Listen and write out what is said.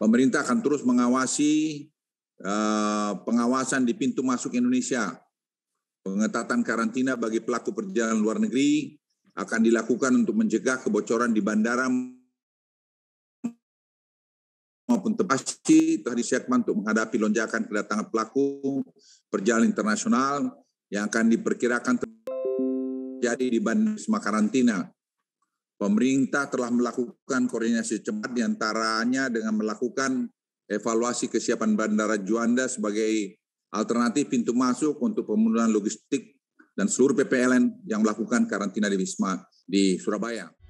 Pemerintah akan terus mengawasi pengawasan di pintu masuk Indonesia. Pengetatan karantina bagi pelaku perjalanan luar negeri akan dilakukan untuk mencegah kebocoran di bandara maupun tempat telah disiapkan untuk menghadapi lonjakan kedatangan pelaku perjalanan internasional yang akan diperkirakan terjadi di bandara karantina. Pemerintah telah melakukan koordinasi cepat diantaranya dengan melakukan evaluasi kesiapan Bandara Juanda sebagai alternatif pintu masuk untuk pemenuhan logistik dan seluruh PPLN yang melakukan karantina di Wisma di Surabaya.